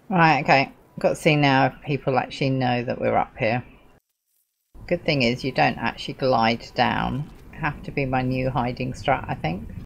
Right, okay. Got to see now if people actually know that we're up here. Good thing is you don't actually glide down. Have to be my new hiding strat, I think.